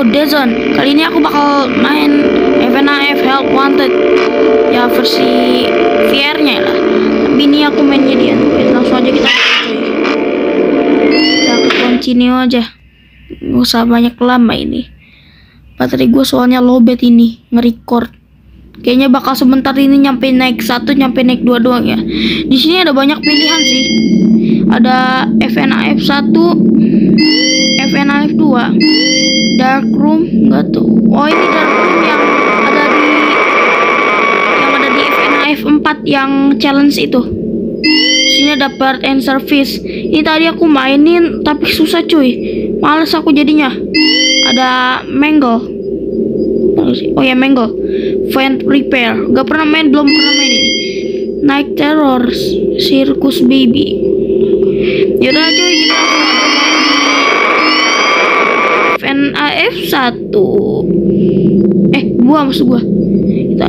Dead Zone. Kali ini aku bakal main FNAF Help Wanted. Ya versi VR-nya lah. Tapi ini aku mainnya di Android. Langsung aja kita ke continue aja. Nggak usah banyak lama ini. Baterai gue soalnya lowbat ini nge-record. Kayaknya bakal sebentar ini nyampe naik 1, nyampe naik 2 doang ya. Di sini ada banyak pilihan sih. Ada FNAF 1, FNAF 2, Dark Room, enggak tuh. Oh, ini Dark Room yang ada di FNAF 4 yang challenge itu. Sini ada Part and Service. Ini tadi aku mainin tapi susah cuy. Males aku jadinya. Ada Mangle. Oh ya, Mangle. Vent Repair. Belum pernah main ini. Night Terror, Circus Baby. Yaudah cuy, kita langsung aja main di FNAF 1. Maksud gua. Kita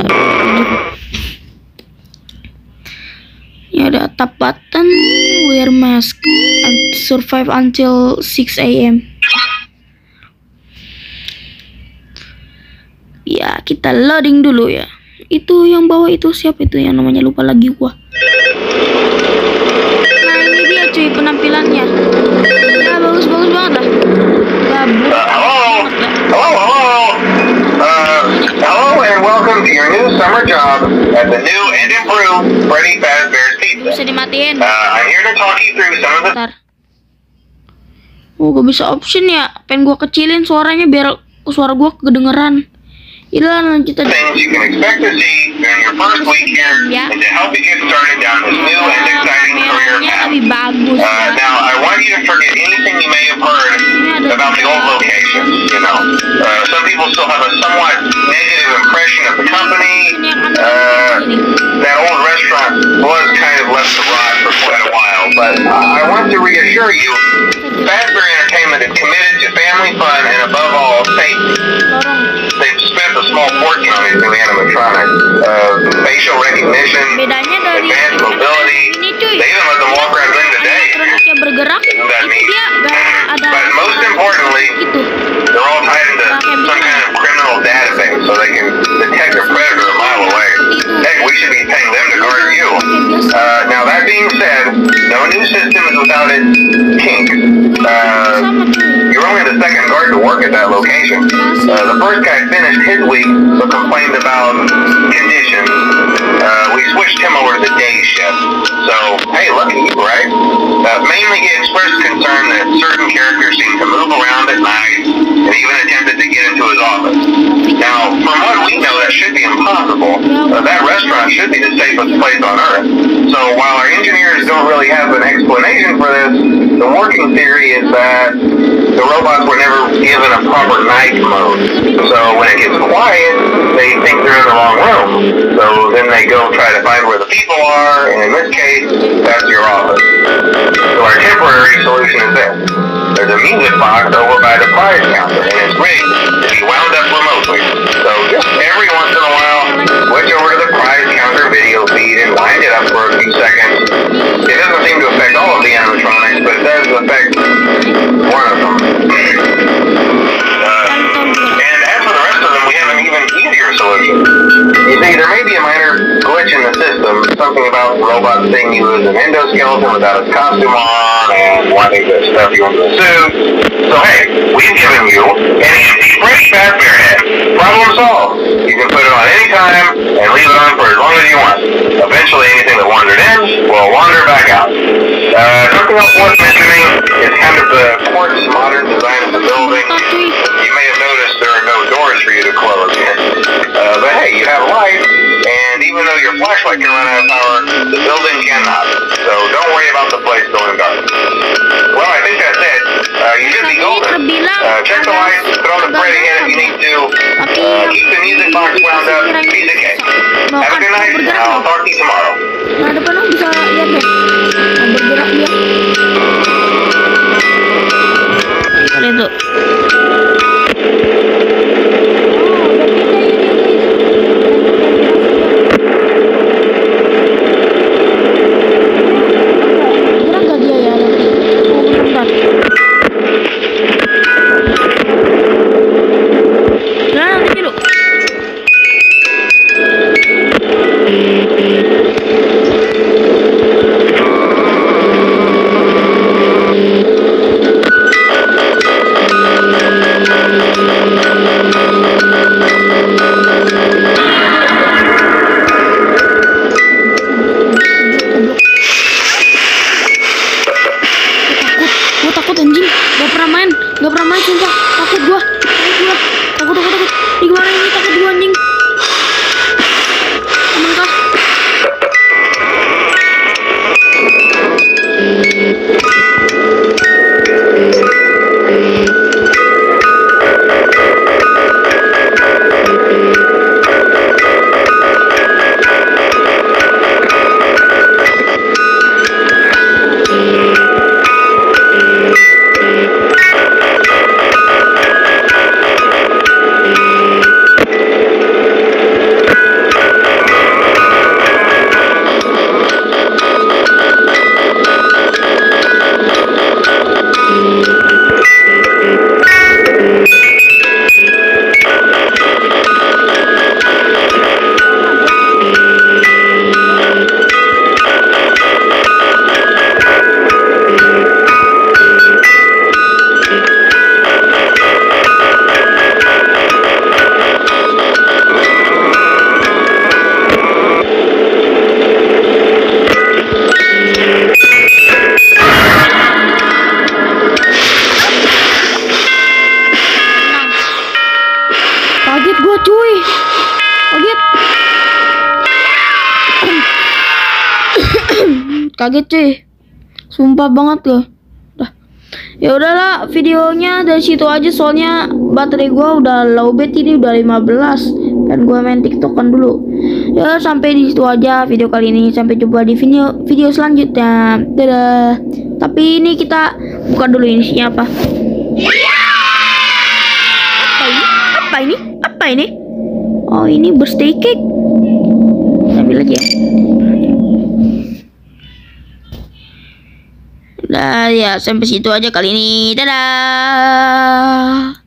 ini ada tap button, wear mask, and survive until 6 AM. Ya, kita loading dulu ya. Itu yang bawah itu siapa itu yang namanya, lupa lagi gua. Nah, ini dia cuy penampilannya. Ya, bagus banget lah. Hello and welcome to your new summer job at the new and improved Freddy Fazbear's Pizza. Bisa dimatiin. I'm here to talk you through some of the... Bentar. Oh, gak bisa option ya. Pengen gua kecilin suaranya biar suara gua kedengeran. Inilah lanjut aja. Things you can expect to see during your first week here and to help you get started down this new and exciting career path. Now, I want you to forget anything you may have heard about the old location. You know, some people still have a somewhat negative impression of the company. That old restaurant was kind of left to rot for quite a while, but I want to reassure you, Fazbear Entertainment is committed to family fun and above all, safety. They've spent a small fortune on these new animatronics. Facial recognition, advanced mobility, they even let them walk around during the day. Isn't that neat? But most importantly, they're all tied into some kind of criminal database so they can detect a predator a mile away. Heck, we should be paying them to guard you. Now that being said, no new system is without its kinks. You're only the second guard to work at that location. The first guy finished his week but complained about conditions. We switched him over to the day shift. So, hey, lucky you, right? Mainly he expressed concern that certain characters seem to move around at night and even attempted to get into his office. Now, from what we know, that should be impossible. That restaurant should be the safest place on Earth. So while our engineers don't really have an explanation for this, the working theory is that the robots were never given a proper night mode. So when it gets quiet, they think they're in the wrong room. So then they go try to find where the people are, and in this case, that's your office. So our temporary solution is this. There's a music box over by the prize counter, and it's rigged to be wound up remotely. So just every once in a while, switch over to the prize counter video feed and wind it up for a few seconds. It doesn't seem to affect all of the animatronics, but it does affect one of them. And as for the rest of them, we have an even easier solution. You see, there may be a minor glitch in the system, something about the robot seeing you as an endoskeleton without its costume on, and wanting to stuff you into a suit. So hey, we've given you an empty Freddy Fazbear head. Problem solved. You can put it on any time and leave it on for as long as you want. Eventually anything that wandered in will wander back out. Something else worth mentioning is kind of the quartz modern design of the building. You may have noticed there are no doors for you to close. But hey, you have light, and even though your flashlight can run out of power, the building cannot. So don't worry about the place going dark. Well, I think that's it. You should be golden. Check the lights, throw the Freddy in if you need to. Keep the music box wound up. Piece of cake. Have a good night, and I'll talk to you tomorrow. Nah, depan lo bisa lihat deh. Bergerak dia. Lihat tuh. cuy. Kaget. Kaget cuy. Sumpah banget loh. Ya udahlah, videonya dari situ aja soalnya baterai gua udah low bat, ini udah 15 dan gua main TikTokan dulu. Ya sampai di situ aja video kali ini. Sampai jumpa di video selanjutnya. Dadah. Tapi ini kita buka dulu isinya apa. Apa ini? Oh, ini birthday cake. Ambil aja. Nah ya sampai situ aja kali ini. Dadah.